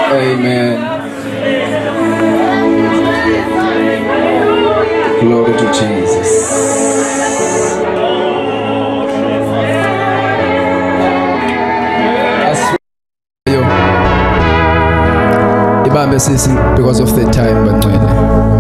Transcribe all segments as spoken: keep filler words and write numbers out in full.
Amen. Glory to Jesus. Ibambe sisi because of the time bangcwele.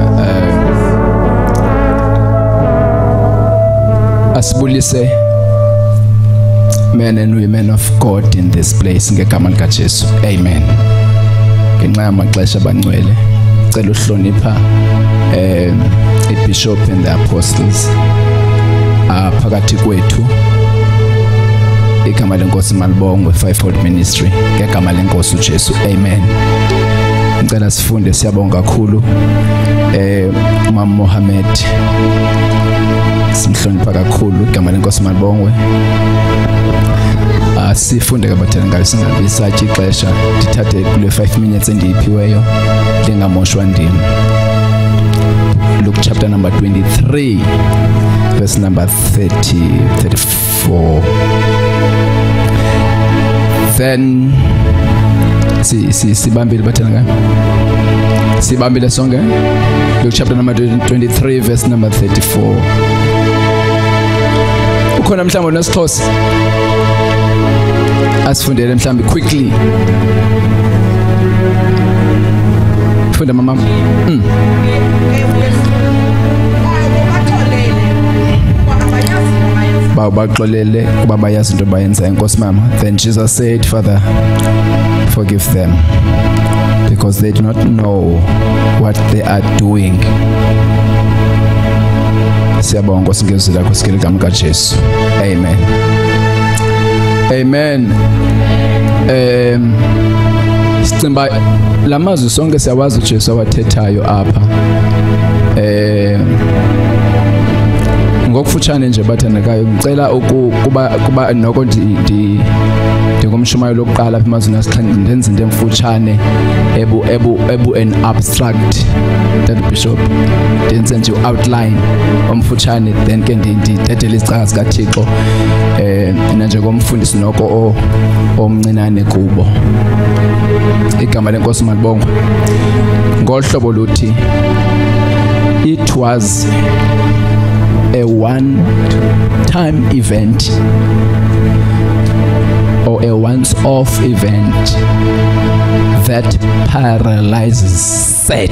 Asibulise men and women of God in this place ngegama lika Jesu. Amen. Ngenxa yamaxesha bangcwele cela uhlonipha eh ibishop and the apostles phakathi kwethu igama lenkosi malibongwe fivefold ministry ngegama lenkosi uJesu. Amen. Ngicela sifunde siyabonga kakhulu eh Mama Mohammed simhlonipha kakhulu igama lenkosi malibongwe. Asifunde kabathana ngayo singabisathi ixesha dithathe kule five minutes endiyiphiweyo lingamoshwa ndimi. Luke chapter number twenty-three verse number thirty thirty-four. Then si si sibambile bathana ngayo sibambile sonke. Luke chapter number twenty-three verse number thirty-four. Ukhona mhlawumbe nesixhosa asifundele mhlawumbe quickly. Funda mama. Mm. Ba baxolele kuba bayazi into bayenza inkosi mama. Then Jesus said, Father, forgive them because they do not know what they are doing. Siyabonga Nkosi ngezwi lakho sikele igama likaJesu. Amen. Amen. Um Sicimba lamazwi sonke siyawazi uJesu awathethayo apha. Eh ngokufutshane nje bathandekayo ngicela ukuba kuba noko ndi ngomshumayo lokuqala apha emazweni asixhenxe ndenza into emfutshane ebu ebu ebu an abstract that bishop ndenze nje outline omfutshane then ke ndidedele isicaka sikaThixo eh nanje komfundisi noko omncinane kubo. Igama lenkosi malibongwe ngohlobo luthi it was a one time event or a once off event that paralyzes said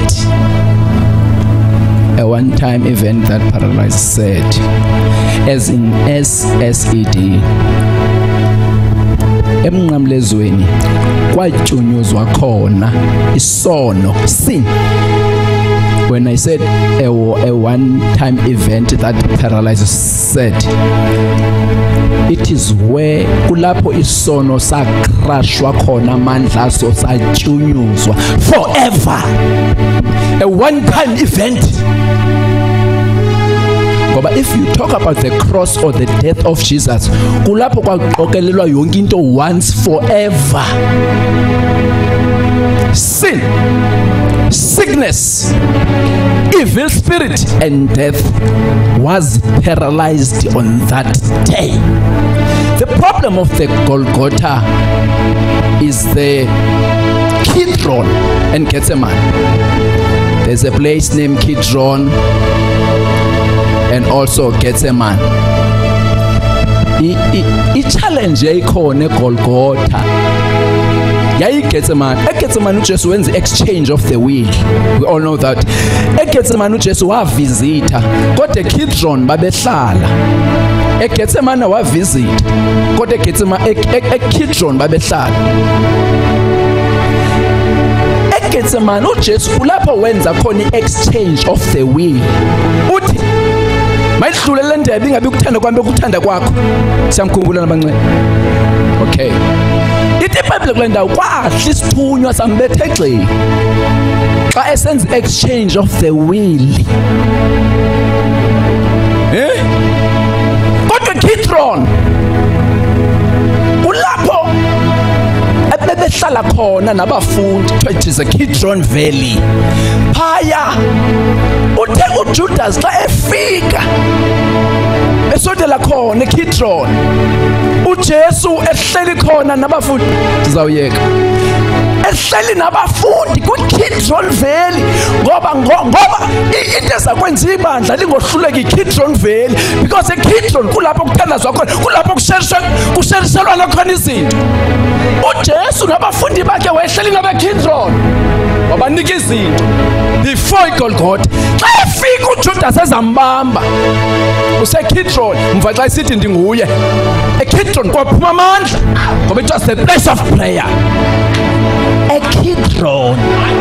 a one time event that paralyzes said as in S S E D. Emnqamlezweni kwatyunyuzwa khona isono sin. When I said a, a one-time event that paralyzes said, it is where kulapho isono sakrashwa khona mandla so satyunyuzwa forever. A one-time event. But if you talk about the cross or the death of Jesus, kulapho kwaxokelelwa yonke into once forever. Sin, sickness, evil spirit and death was paralyzed on that day. The problem of the Golgotha is the Kidron and Gethsemane. There's a place named Kidron and also Gethsemane. I challenge yayikhona eGolgotha yayi Gethsemane. eGethsemane uJesu wenza exchange of the will. We all know that. eGethsemane uJesu wavisita kodwa eKidron babehlala. eGethsemane wavisita kodwa eGethsemane eKidron babehlala. eGethsemane uJesu kulapho wenza khona i-exchange of the will. Uthi mayidlule le ndebe ingabe ukuthanda kwami bekuthanda kwakho. Siyamkhumbula nabancane. Okay. Ithi iBhayibhile kule ndawo kwahla isithunywa sambethe egxeni xa esenza exchange of the will. Eh? Kodwa Kidron kulapho ebebehlala khona nabafundi. It is a Kidron Valley. Phaya uthe uJudas xa efika esondela khona eKidron uJesu ehleli khona nabafundi. Ndizawuyeka ehleli nabafundi kwiKidron Valley ngoba ngoba into ezakwenza ibandla lingohluleka iKidron Valley because eKidron kulapho kuthandazwa khona, kulapho kusherishwa kusherishelwana khona izinto. uJesu nabafundi bakhe wayehleli ngabeKidron wabanika izinto before iGolgotha. Xa efika uJudas ezambamba useKidron, mva xa isithi ndinguye eKidron kwaphuma amandla ngoba it was the place of prayer. eKidron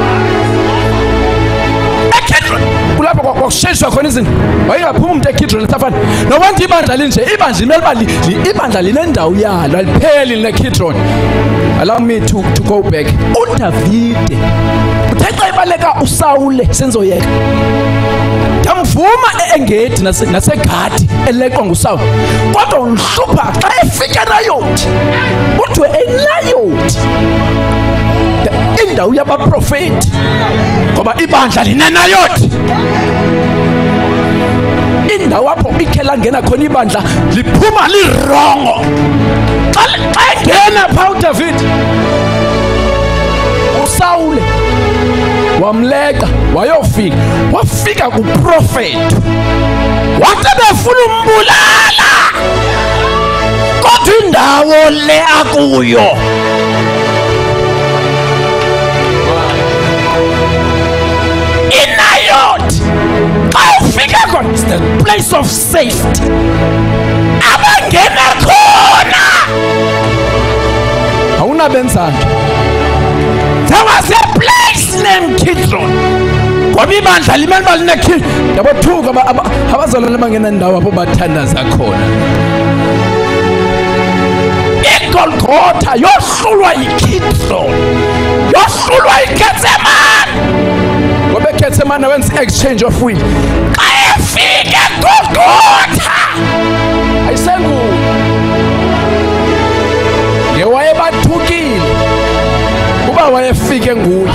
eKidron kulapho kwakusheshwa khona izinto. Wayengaphuma umuntu eKidron esafana nobantu ibandla linje, ibandla limele uba ibandla linendawo yalo alipheli leKidron. Allow me to, to go back. uDavide uthe xa ibaleka uSawule senzoyeka ndamvuma eEngedi naseGadi eleqwa nguSawule, kodwa unhlupha xa efika eNayothi. Kuthiwe eNayothi indawo yabaprofeti ngoba ibandla lineNayothi, indawo apho ikhe langena khona ibandla liphuma lirongo. Xa engena phaa uDavide uSawule wamleqa wayofika wafika kuprofeti wathi befuna umbulala, kodwa indawo le akuyo iNayothi. Xa ufika khona it's the place of safety, abangena khona awunabenzana. There was a place named Kidron ngoba ibandla limele uba lineKidron. Yabothuka abazalwane bangena ndawo apho bathandaza khona. iGolgotha yohlulwa yiKidron, yohlulwa yiGetsemane ngoba eGetsemane wenza exchange of will. Xa efika eGolgotha ayisenguye yewayebathukile uba wayefike nguye.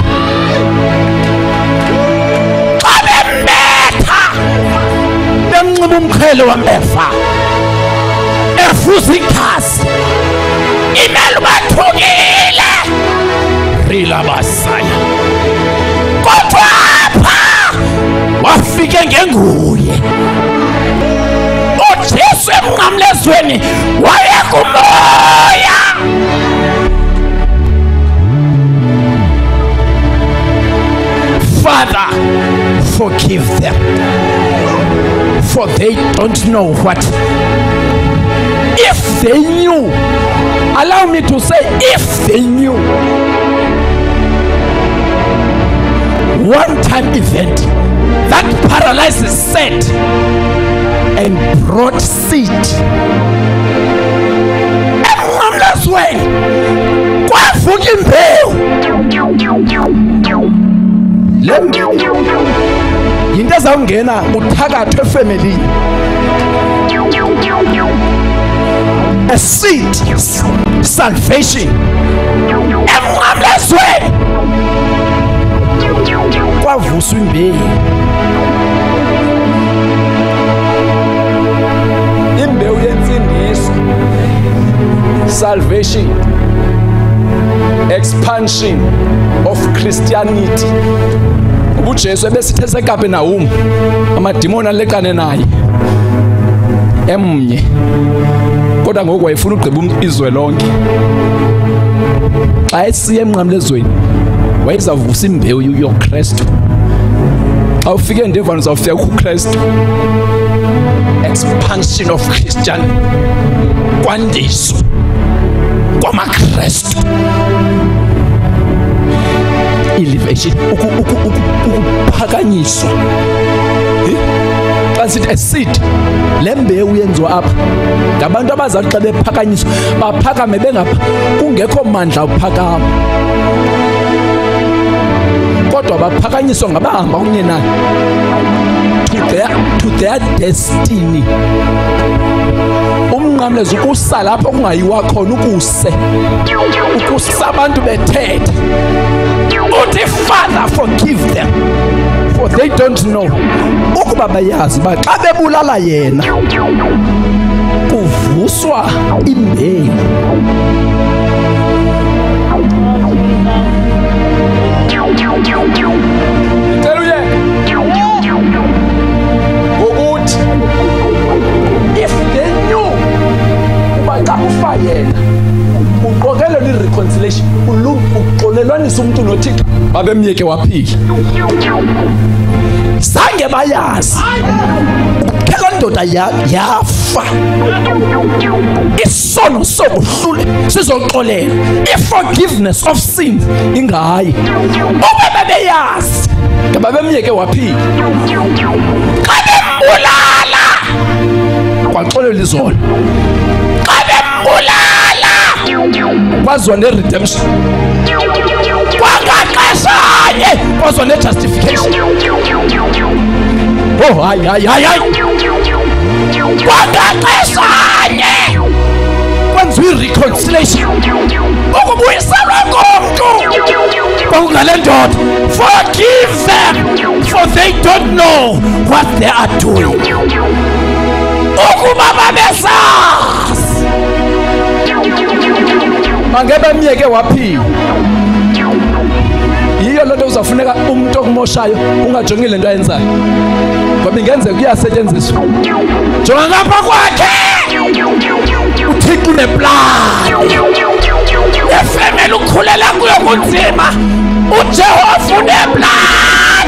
Xa bembetha bemnxiba umqhele wameva efuza igazi imele ubathukile rila basaya, kodwa apha wafike ngenguye. uJesu emnqamlezweni wayekumoya. Father, forgive them, for they don't know what. If they knew, allow me to say, if they knew, one time event that paralyzed said and brought seed. Emnqamlezweni kwavuka imbewu. Yinto ezawungena uthakathwe efamily. A seed, salvation. Emnqamlezweni kwavuswa imbewu. Imbewu yensindiso, salvation, expansion of Christianity. uJesu ebesithi eseKapenawumu amadimoni alekane naye emnye, kodwa ngoku wayefuna ugqiba izwe lonke. Xa esiya emnqamlezweni wayezavusa imbewu yoKristu. Xa ufike endevana uzawufika kuKristu. Expansion of Christian, kwandiso kwamaKristu. Elevation, ukuphakanyiswa. Xa sithi seed, le mbewu yenziwa apha ngabantu abazathi xa bephakanyiswa baphakame bengapha kungekho mandla uphakama, kodwa baphakanyiswa ngabahamba kunye nayo to their, to their destiny. Umnqamlezo ukusa lapho kungayiwa khona, ukuse ukusa abantu bethetha. Uthi Father, forgive them, for they don't know. Ukuba bayazi ba xa bebulala yena kuvuswa imbewu. reconciliation uxolelwanisa umuntu noThixo babemyeke waphila zange bayazi phela ndoda yafa isono sokuhlule sizoxolela i-forgiveness of sins ingayi ube bebeyazi ngoba bemyeke waphila xa bembulala kwaxolela izolo xa bembulala kwazwa ne-redemption kwangaxeshanye kwazwa ne-justification oh hayi hayi hayi hayi kwangaxeshanye kwenziwa i-reconciliation ukubuyiselwa komntu kwakungale ndoda forgive them for they don't know what they are doing ukuba babesazi angebe myeke waphila yiyo lento uzafuneka umuntu okumoshayo ungajongile into ayenzayo ngoba ingenzeka kuyasetshenziswa jonga ngapha kwakhe uThixo neplan efemele ukukhulela kuyo kunzima uJehova uneplan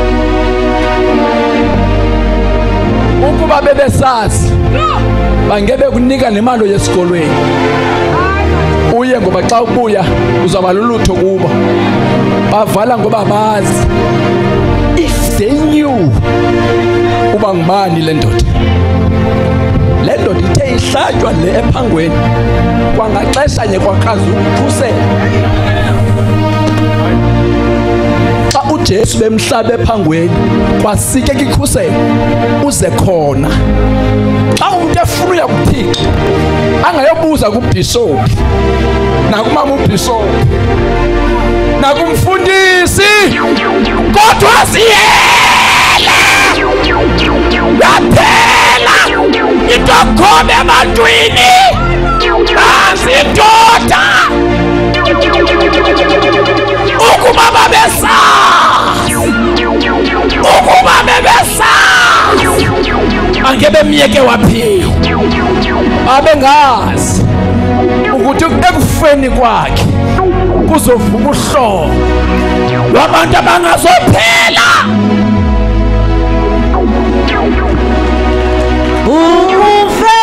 ukuba bebesazi bangebe kunika nemali yesikolweni uye ngoba xa ubuya uzaba lulutho kubo bavala ngoba bazi if they knew uba ngibani le ndoda le ndoda ithe ihlatywa le ephangweni kwangaxeshanye kwakhaza ukukhusela xa uJesu bemhlaba ephangweni kwasikeka ikhusela uze khona xa umuntu efuna ukuthixo angayobuza kubishop nakumama ubishop nakumfundisi kodwa siyele yaphela into khona ebantwini azindoda ukuba babesazi ukuba bebesazi angebe myeke waphila abengazi ukuthi ekufeni kwakhe kuzovuka uhlobo lwabantu abangazophela ufe